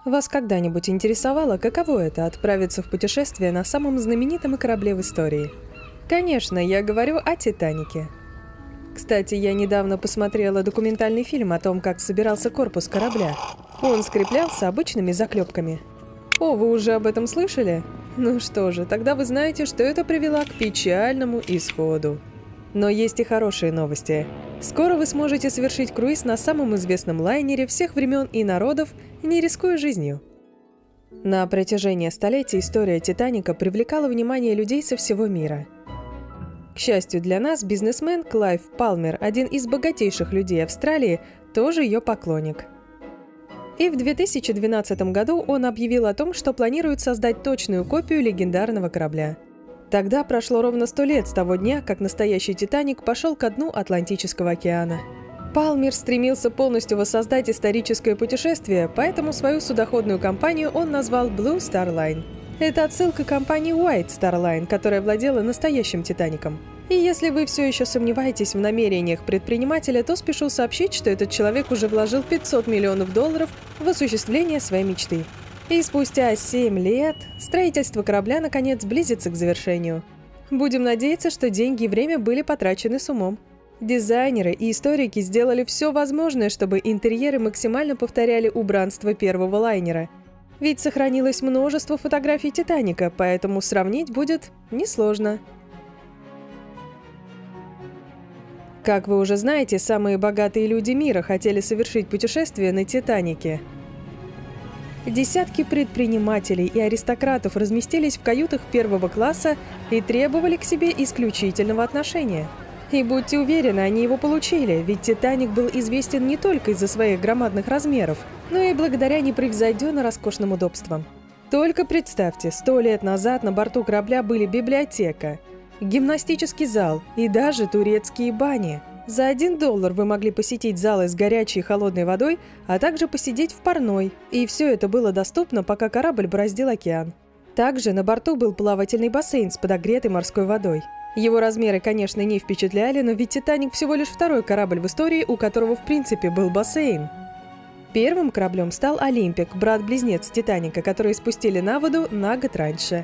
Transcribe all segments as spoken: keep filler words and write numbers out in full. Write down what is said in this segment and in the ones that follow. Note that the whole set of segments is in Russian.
Вас когда-нибудь интересовало, каково это – отправиться в путешествие на самом знаменитом корабле в истории? Конечно, я говорю о «Титанике». Кстати, я недавно посмотрела документальный фильм о том, как собирался корпус корабля. Он скреплялся обычными заклепками. О, вы уже об этом слышали? Ну что же, тогда вы знаете, что это привело к печальному исходу. Но есть и хорошие новости. Скоро вы сможете совершить круиз на самом известном лайнере всех времен и народов, не рискуя жизнью. На протяжении столетий история «Титаника» привлекала внимание людей со всего мира. К счастью для нас, бизнесмен Клайв Палмер, один из богатейших людей Австралии, тоже ее поклонник. И в две тысячи двенадцатом году он объявил о том, что планирует создать точную копию легендарного корабля. Тогда прошло ровно сто лет с того дня, как настоящий «Титаник» пошел ко дну Атлантического океана. Палмер стремился полностью воссоздать историческое путешествие, поэтому свою судоходную компанию он назвал Blue Star Line. Это отсылка к компании White Star Line, которая владела настоящим «Титаником». И если вы все еще сомневаетесь в намерениях предпринимателя, то спешу сообщить, что этот человек уже вложил пятьсот миллионов долларов в осуществление своей мечты. И спустя семь лет строительство корабля наконец близится к завершению. Будем надеяться, что деньги и время были потрачены с умом. Дизайнеры и историки сделали все возможное, чтобы интерьеры максимально повторяли убранство первого лайнера. Ведь сохранилось множество фотографий «Титаника», поэтому сравнить будет несложно. Как вы уже знаете, самые богатые люди мира хотели совершить путешествие на «Титанике». Десятки предпринимателей и аристократов разместились в каютах первого класса и требовали к себе исключительного отношения. И будьте уверены, они его получили, ведь «Титаник» был известен не только из-за своих громадных размеров, но и благодаря непревзойденно роскошным удобствам. Только представьте, сто лет назад на борту корабля были библиотека, гимнастический зал и даже турецкие бани. За один доллар вы могли посетить залы с горячей и холодной водой, а также посидеть в парной. И все это было доступно, пока корабль бороздил океан. Также на борту был плавательный бассейн с подогретой морской водой. Его размеры, конечно, не впечатляли, но ведь «Титаник» всего лишь второй корабль в истории, у которого в принципе был бассейн. Первым кораблем стал «Олимпик», брат-близнец «Титаника», который спустили на воду на год раньше.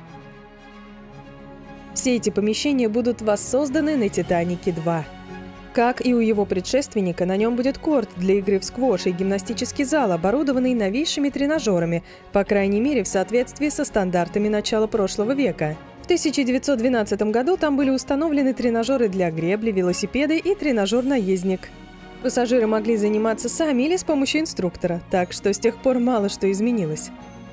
Все эти помещения будут воссозданы на «Титанике два». Как и у его предшественника, на нем будет корт для игры в сквош и гимнастический зал, оборудованный новейшими тренажерами, по крайней мере в соответствии со стандартами начала прошлого века. В тысяча девятьсот двенадцатом году там были установлены тренажеры для гребли, велосипеды и тренажер-наездник. Пассажиры могли заниматься сами или с помощью инструктора, так что с тех пор мало что изменилось.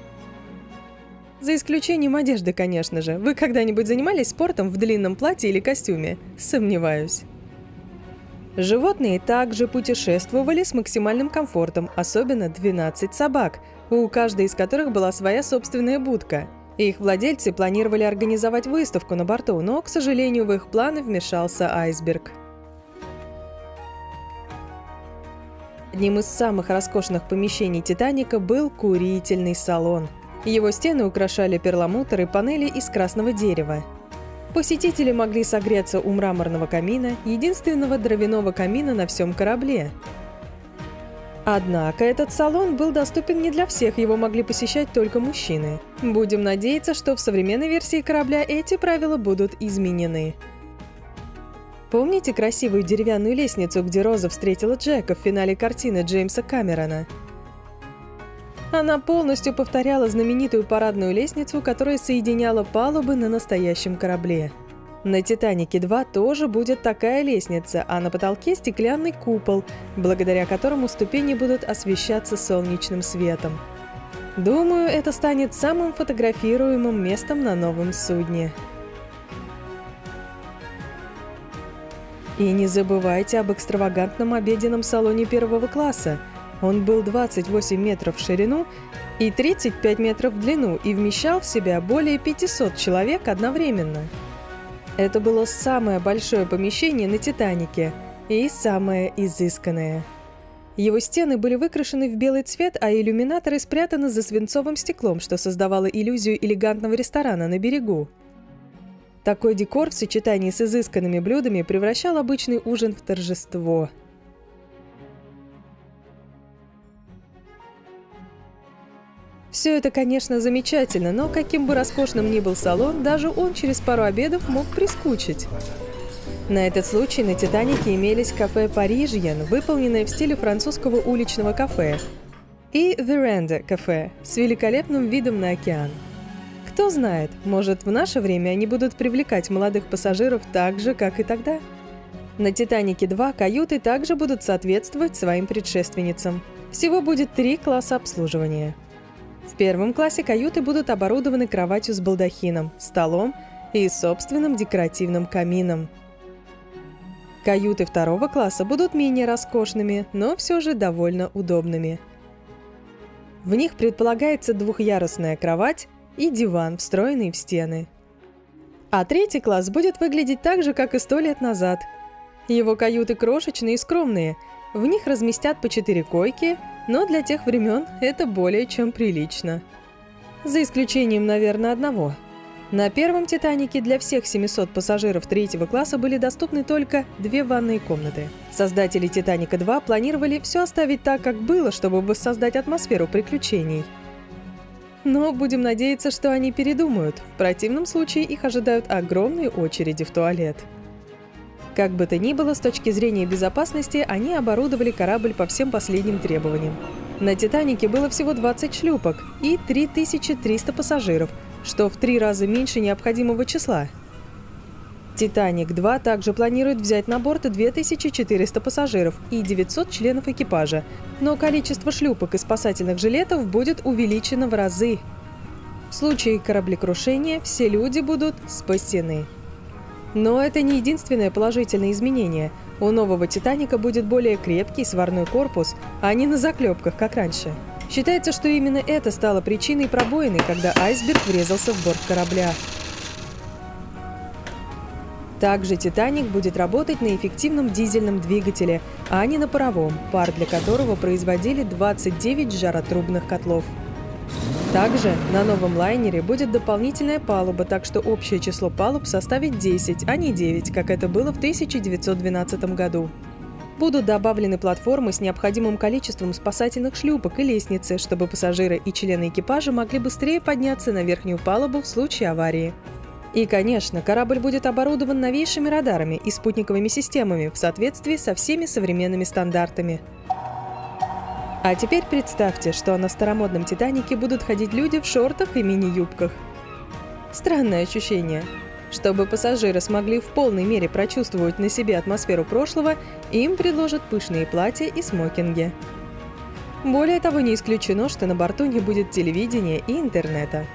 За исключением одежды, конечно же. Вы когда-нибудь занимались спортом в длинном платье или костюме? Сомневаюсь. Животные также путешествовали с максимальным комфортом, особенно двенадцать собак, у каждой из которых была своя собственная будка. Их владельцы планировали организовать выставку на борту, но, к сожалению, в их планы вмешался айсберг. Одним из самых роскошных помещений «Титаника» был курительный салон. Его стены украшали перламутр и панели из красного дерева. Посетители могли согреться у мраморного камина, единственного дровяного камина на всем корабле. Однако этот салон был доступен не для всех, его могли посещать только мужчины. Будем надеяться, что в современной версии корабля эти правила будут изменены. Помните красивую деревянную лестницу, где Роза встретила Джека в финале картины Джеймса Камерона? Она полностью повторяла знаменитую парадную лестницу, которая соединяла палубы на настоящем корабле. На «Титанике два» тоже будет такая лестница, а на потолке стеклянный купол, благодаря которому ступени будут освещаться солнечным светом. Думаю, это станет самым фотографируемым местом на новом судне. И не забывайте об экстравагантном обеденном салоне первого класса. Он был двадцать восемь метров в ширину и тридцать пять метров в длину и вмещал в себя более пятисот человек одновременно. Это было самое большое помещение на «Титанике» и самое изысканное. Его стены были выкрашены в белый цвет, а иллюминаторы спрятаны за свинцовым стеклом, что создавало иллюзию элегантного ресторана на берегу. Такой декор в сочетании с изысканными блюдами превращал обычный ужин в торжество. Все это, конечно, замечательно, но каким бы роскошным ни был салон, даже он через пару обедов мог прискучить. На этот случай на «Титанике» имелись кафе «Парижьен», выполненное в стиле французского уличного кафе, и «Веранда» кафе с великолепным видом на океан. Кто знает, может, в наше время они будут привлекать молодых пассажиров так же, как и тогда. На «Титанике два» каюты также будут соответствовать своим предшественницам. Всего будет три класса обслуживания. В первом классе каюты будут оборудованы кроватью с балдахином, столом и собственным декоративным камином. Каюты второго класса будут менее роскошными, но все же довольно удобными. В них предполагается двухъярусная кровать и диван, встроенный в стены. А третий класс будет выглядеть так же, как и сто лет назад. Его каюты крошечные и скромные, в них разместят по четыре койки, но для тех времен это более чем прилично. За исключением, наверное, одного. На первом «Титанике» для всех семисот пассажиров третьего класса были доступны только две ванные комнаты. Создатели «Титаника два» планировали все оставить так, как было, чтобы воссоздать атмосферу приключений. Но будем надеяться, что они передумают. В противном случае их ожидают огромные очереди в туалет. Как бы то ни было, с точки зрения безопасности, они оборудовали корабль по всем последним требованиям. На «Титанике» было всего двадцать шлюпок и три тысячи триста пассажиров, что в три раза меньше необходимого числа. «Титаник два» также планирует взять на борт две тысячи четыреста пассажиров и девятьсот членов экипажа, но количество шлюпок и спасательных жилетов будет увеличено в разы. В случае кораблекрушения все люди будут спасены. Но это не единственное положительное изменение. У нового «Титаника» будет более крепкий сварной корпус, а не на заклепках, как раньше. Считается, что именно это стало причиной пробоины, когда айсберг врезался в борт корабля. Также «Титаник» будет работать на эффективном дизельном двигателе, а не на паровом, пар для которого производили двадцать девять жаротрубных котлов. Также на новом лайнере будет дополнительная палуба, так что общее число палуб составит десять, а не девять, как это было в тысяча девятьсот двенадцатом году. Будут добавлены платформы с необходимым количеством спасательных шлюпок и лестницы, чтобы пассажиры и члены экипажа могли быстрее подняться на верхнюю палубу в случае аварии. И, конечно, корабль будет оборудован новейшими радарами и спутниковыми системами в соответствии со всеми современными стандартами. А теперь представьте, что на старомодном «Титанике» будут ходить люди в шортах и мини-юбках. Странное ощущение. Чтобы пассажиры смогли в полной мере прочувствовать на себе атмосферу прошлого, им предложат пышные платья и смокинги. Более того, не исключено, что на борту не будет телевидения и интернета.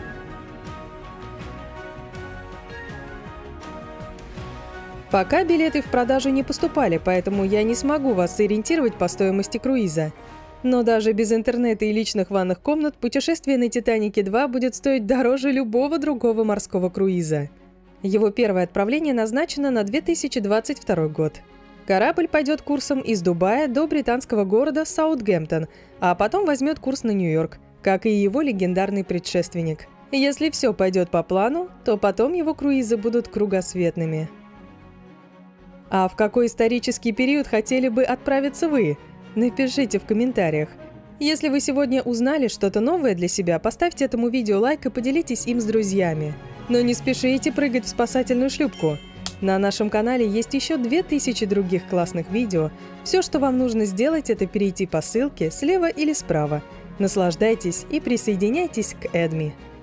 Пока билеты в продажу не поступали, поэтому я не смогу вас сориентировать по стоимости круиза. Но даже без интернета и личных ванных комнат путешествие на «Титанике два» будет стоить дороже любого другого морского круиза. Его первое отправление назначено на две тысячи двадцать второй год. Корабль пойдет курсом из Дубая до британского города Саутгемптон, а потом возьмет курс на Нью-Йорк, как и его легендарный предшественник. Если все пойдет по плану, то потом его круизы будут кругосветными. А в какой исторический период хотели бы отправиться вы? Напишите в комментариях. Если вы сегодня узнали что-то новое для себя, поставьте этому видео лайк и поделитесь им с друзьями. Но не спешите прыгать в спасательную шлюпку. На нашем канале есть еще две тысячи других классных видео. Все, что вам нужно сделать, это перейти по ссылке слева или справа. Наслаждайтесь и присоединяйтесь к Эдми.